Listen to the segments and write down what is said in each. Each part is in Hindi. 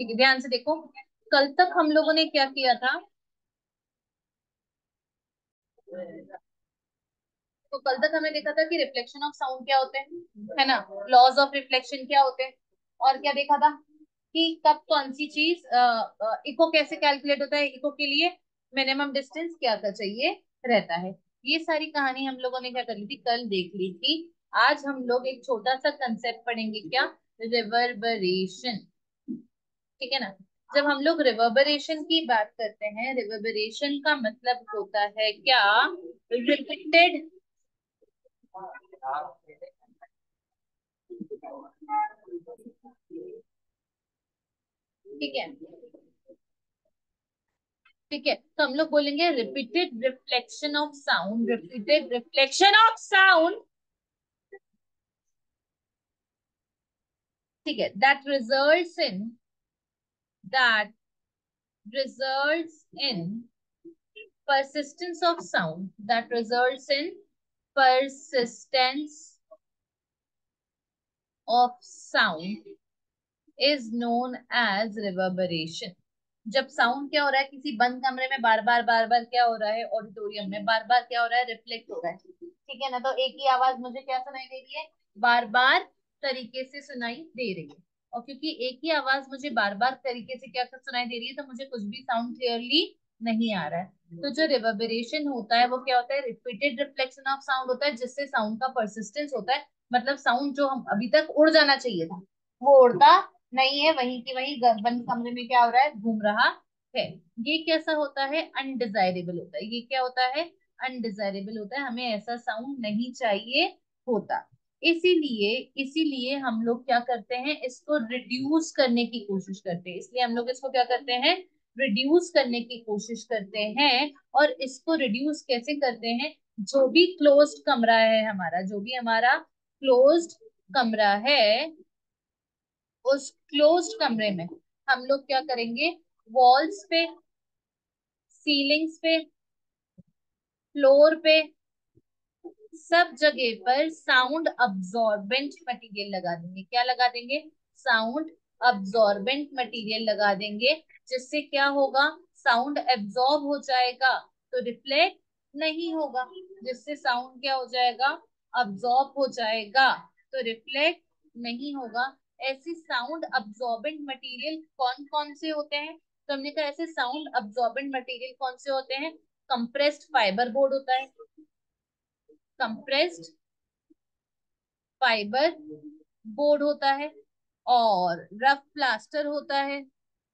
ठीक है, ध्यान से देखो। कल तक हम लोगों ने क्या किया था? तो कल तक हमने देखा था कि रिफ्लेक्शन ऑफ साउंड क्या होते हैं, है ना? लॉज ऑफ रिफ्लेक्शन क्या होते हैं? और क्या देखा था कि कब कौन सी चीज, इको कैसे कैलकुलेट होता है, इको के लिए मिनिमम डिस्टेंस क्या क्या चाहिए रहता है। ये सारी कहानी हम लोगों ने क्या कर ली थी, कल देख ली थी। आज हम लोग एक छोटा सा कंसेप्ट पढ़ेंगे, क्या? रिवर्बरेशन। ठीक है ना? जब हम लोग रिवर्बरेशन की बात करते हैं, रिवर्बरेशन का मतलब होता है क्या? रिपीटेड। ठीक है। ठीक है, तो हम लोग बोलेंगे repeated reflection of sound, repeated reflection of sound. ठीक है, that results in persistence of sound, that results in persistence of sound is known as reverberation। जब साउंड क्या हो रहा है किसी बंद कमरे में, बार बार क्या हो रहा है, ऑडिटोरियम में बार बार क्या हो रहा है, रिफ्लेक्ट हो रहा है। ठीक है ना? तो एक ही आवाज मुझे क्या सुनाई दे रही है, बार बार तरीके से सुनाई दे रही है। और क्योंकि एक ही आवाज मुझे बार बार तरीके से क्या सुनाई दे रही है, तो मुझे कुछ भी साउंड क्लियरली नहीं आ रहा है। तो जो रिवर्बरेशन होता है वो क्या होता है, रिपीटेड रिफ्लेक्शन ऑफ साउंड होता है, जिससे साउंड का परसिस्टेंस होता है। मतलब साउंड जो हम अभी तक उड़ जाना चाहिए था, वो उड़ता नहीं है, वहीं की वहीं बंद कमरे में क्या हो रहा है, घूम रहा है। ये कैसा होता है, अनडिजायरेबल होता है। ये क्या होता है, अनडिजायरेबल होता है, हमें ऐसा साउंड नहीं चाहिए होता। इसीलिए इसीलिए हम लोग क्या करते हैं, इसको रिड्यूस करने की कोशिश करते हैं। इसलिए हम लोग इसको क्या करते हैं, रिड्यूस करने की कोशिश करते हैं। और इसको रिड्यूस कैसे करते हैं, जो भी क्लोज्ड कमरा है हमारा, जो भी हमारा क्लोज्ड कमरा है, उस क्लोज्ड कमरे में हम लोग क्या करेंगे, वॉल्स पे, सीलिंग्स पे, फ्लोर पे, सब जगह पर साउंड अब्सॉर्बेंट मटेरियल लगा देंगे। क्या लगा देंगे, साउंड अब्सॉर्बेंट मटेरियल लगा देंगे। जिससे क्या होगा, साउंड एब्सॉर्ब हो जाएगा, तो रिफ्लेक्ट नहीं होगा। जिससे साउंड क्या हो जाएगा, अब्सॉर्ब हो जाएगा, तो रिफ्लेक्ट नहीं होगा। ऐसे साउंड अब्सॉर्बेंट मटेरियल कौन कौन से होते हैं? तो हमने कहा ऐसे साउंड अब्सॉर्बेंट मटेरियल कौन से होते हैं, कंप्रेस्ड फाइबर बोर्ड होता है, कंप्रेस्ड फाइबर बोर्ड होता है, और रफ प्लास्टर होता है,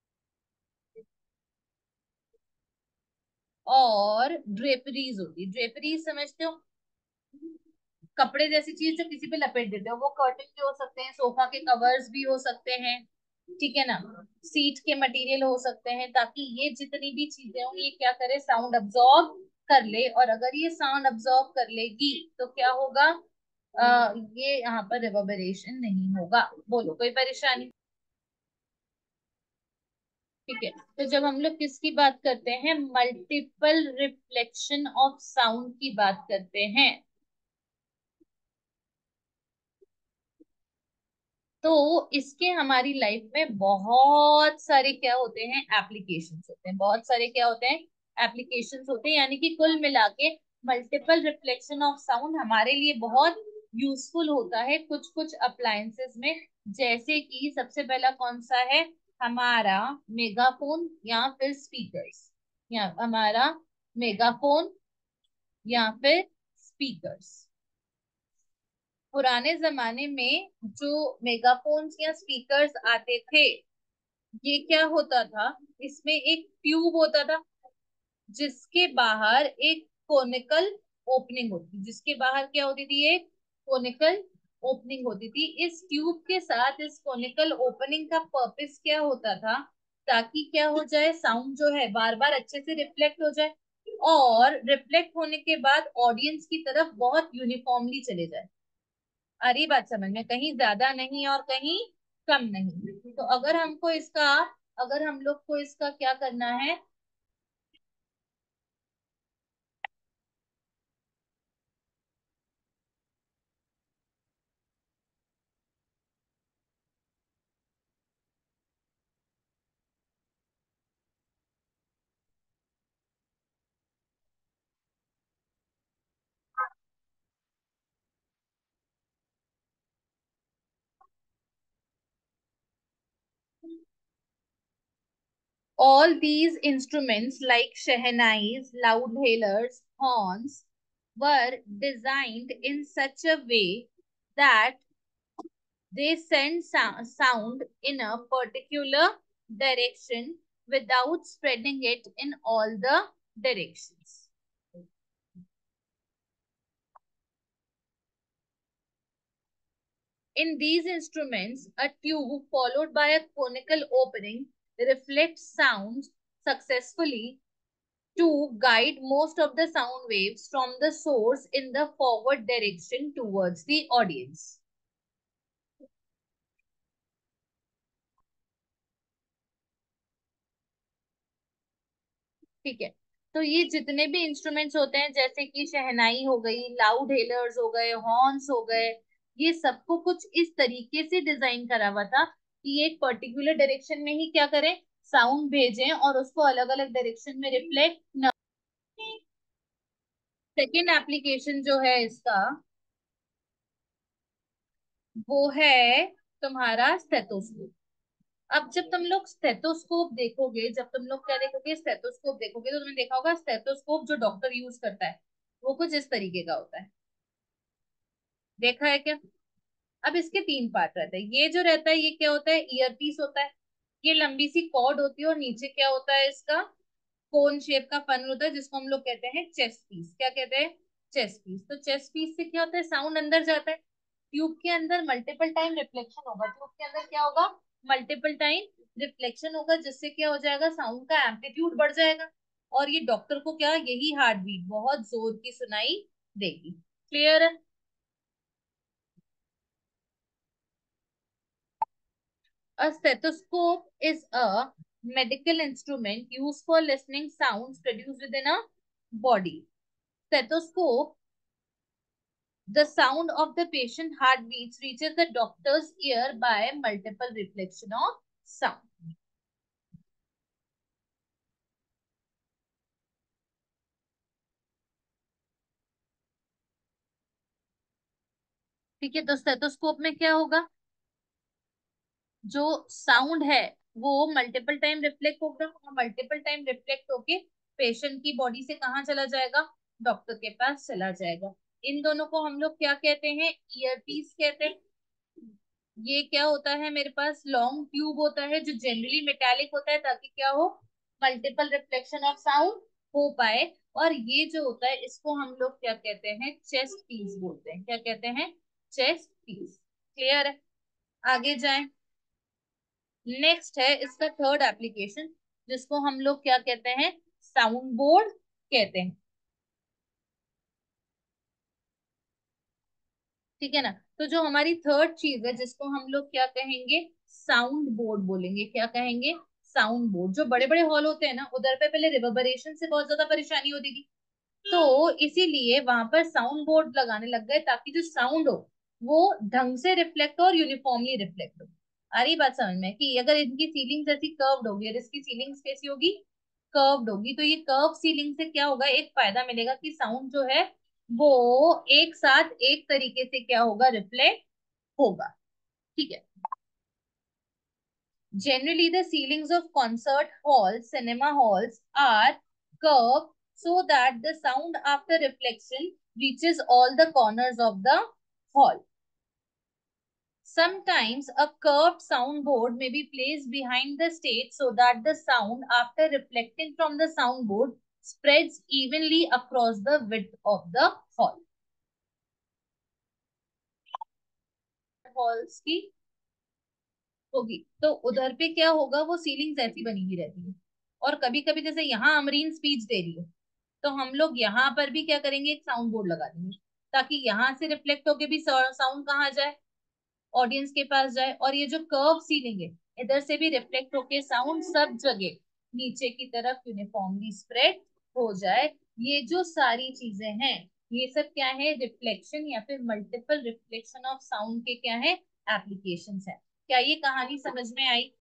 और ड्रेपरीज होती है। ड्रेपरीज समझते हो, कपड़े जैसी चीज जो किसी पे लपेट देते हो। वो कर्टन भी हो सकते हैं, सोफा के कवर्स भी हो सकते हैं, ठीक है ना? सीट के मटेरियल हो सकते हैं, ताकि ये जितनी भी चीजें हो ये क्या करे, साउंड अब्सॉर्ब कर ले। और अगर ये साउंड अब्सॉर्ब कर लेगी तो क्या होगा, ये यहाँ पर रिवर्बरेशन नहीं होगा। बोलो, कोई परेशानी? ठीक है, तो जब हम लोग किसकी बात करते हैं, मल्टीपल रिफ्लेक्शन ऑफ साउंड की बात करते हैं, तो इसके हमारी लाइफ में बहुत सारे क्या होते हैं, एप्लीकेशंस होते हैं। बहुत सारे क्या होते हैं, एप्लीकेशंस होते हैं। यानी कि कुल मिला के मल्टीपल रिफ्लेक्शन ऑफ साउंड हमारे लिए बहुत यूजफुल होता है कुछ कुछ अप्लायंसेस में। जैसे कि सबसे पहला कौन सा है, हमारा मेगाफोन या फिर स्पीकर्स, या हमारा मेगाफोन या फिर स्पीकर्स। पुराने जमाने में जो मेगाफोन्स या स्पीकर्स आते थे, ये क्या होता था, इसमें एक ट्यूब होता था, जिसके बाहर एक कोनिकल ओपनिंग होती थी। जिसके बाहर क्या होती थी, एक कोनिकल ओपनिंग होती थी। इस ट्यूब के साथ इस कोनिकल ओपनिंग का पर्पस क्या होता था, ताकि क्या हो जाए, साउंड जो है बार बार अच्छे से रिफ्लेक्ट हो जाए, और रिफ्लेक्ट होने के बाद ऑडियंस की तरफ बहुत यूनिफॉर्मली चले जाए। आ रही बात समझ में, कहीं ज्यादा नहीं और कहीं कम नहीं। तो अगर हम लोग को इसका क्या करना है, All these instruments like shehnais, loudhailers, horns were designed in such a way that they send sound in a particular direction without spreading it in all the directions. In these instruments, a tube followed by a conical opening reflects sounds successfully to guide most of the sound waves from the source in the forward direction towards the audience. ठीक है, तो ये जितने भी इंस्ट्रूमेंट्स होते हैं जैसे कि शहनाई हो गई, लाउड हेलर्स हो गए, हॉर्न्स हो गए, ये सबको कुछ इस तरीके से डिजाइन करा हुआ था कि एक पर्टिकुलर डायरेक्शन में ही क्या करें, साउंड भेजें और उसको अलग अलग डायरेक्शन में रिफ्लेक्ट न। सेकेंड एप्लीकेशन जो है इसका, वो है तुम्हारा स्टेथोस्कोप। अब जब तुम लोग स्टेथोस्कोप देखोगे, जब तुम लोग क्या देखोगे, स्टेथोस्कोप देखोगे, तो तुमने देखा होगा स्टेथोस्कोप जो डॉक्टर यूज करता है वो कुछ इस तरीके का होता है, देखा है क्या? अब इसके तीन पार्ट रहते हैं। ये जो रहता है ये क्या होता है, ईयर पीस होता है। ये लंबी सी कॉर्ड होती है और नीचे क्या होता है इसका, कोन शेप का फनल होता है जिसको हम लोग कहते हैं चेस्ट पीस। क्या कहते हैं? Chest piece. तो चेस्ट पीस से क्या होता है, साउंड अंदर जाता है, ट्यूब के अंदर मल्टीपल टाइम रिफ्लेक्शन होगा, ट्यूब के अंदर क्या होगा, मल्टीपल टाइम रिफ्लेक्शन होगा, जिससे क्या हो जाएगा, साउंड का एम्पलीट्यूड बढ़ जाएगा और ये डॉक्टर को क्या, यही हार्ट बीट बहुत जोर की सुनाई देगी। क्लियर है? A stethoscope is a medical instrument used for listening sounds produced within a body. Stethoscope, the sound of the patient heartbeats reaches the doctor's ear by multiple reflection of sound. ठीक है, तो स्टेथोस्कोप में क्या होगा, जो साउंड है वो मल्टीपल टाइम रिफ्लेक्ट होगा और मल्टीपल टाइम रिफ्लेक्ट होके पेशेंट की बॉडी से कहाँ चला जाएगा, डॉक्टर के पास चला जाएगा। इन दोनों को हम लोग क्या कहते हैं, ईयर पीस कहते हैं। ये क्या होता है, मेरे पास लॉन्ग ट्यूब होता है जो जनरली मेटालिक होता है ताकि क्या हो, मल्टीपल रिफ्लेक्शन ऑफ साउंड हो पाए। और ये जो होता है इसको हम लोग क्या कहते हैं, चेस्ट पीस बोलते हैं। क्या कहते हैं? Chest piece. क्लियर है? आगे जाएं। नेक्स्ट है इसका थर्ड एप्लीकेशन, जिसको हम लोग क्या कहते हैं, साउंड बोर्ड कहते हैं। ठीक है ना? तो जो हमारी थर्ड चीज है जिसको हम लोग क्या कहेंगे, साउंड बोर्ड बोलेंगे। क्या कहेंगे? Sound board. जो बड़े बड़े हॉल होते हैं ना, उधर पे पहले रिवर्बरेशन से बहुत ज्यादा परेशानी होती थी, तो इसीलिए वहां पर साउंड बोर्ड लगाने लग गए ताकि जो साउंड हो वो ढंग से रिफ्लेक्ट हो और यूनिफॉर्मली रिफ्लेक्ट हो। आ रही बात समझ में कि अगर इनकी सीलिंग ऐसी कर्व्ड होगी और इसकी सीलिंग कैसी होगी, कर्व्ड होगी, तो ये कर्व सीलिंग से क्या होगा, एक फायदा मिलेगा कि साउंड जो है वो एक साथ एक तरीके से क्या होगा, रिफ्लेक्ट होगा। ठीक है। Generally, the ceilings of concert halls, cinema halls are curved so that the sound after reflection reaches all the corners of the hall. Sometimes a curved soundboard may be placed behind the stage so that the sound after reflecting from the soundboard spreads evenly across the width of the hall. Halls की होगी तो उधर पे क्या होगा, वो सीलिंग्स ऐसी बनी हुई रहती है। और कभी कभी जैसे यहाँ अमरीन स्पीच दे रही है, तो हम लोग यहाँ पर भी क्या करेंगे, एक साउंड बोर्ड लगा देंगे ताकि यहाँ से रिफ्लेक्ट होके भी साउंड कहाँ जाए, ऑडियंस के पास जाए। और ये जो कर्व सीलिंग है, इधर से भी रिफ्लेक्ट होके साउंड सब जगह नीचे की तरफ यूनिफॉर्मली स्प्रेड हो जाए। ये जो सारी चीजें हैं, ये सब क्या है, रिफ्लेक्शन या फिर मल्टीपल रिफ्लेक्शन ऑफ साउंड के क्या है, एप्लीकेशंस है। क्या ये कहानी समझ में आई?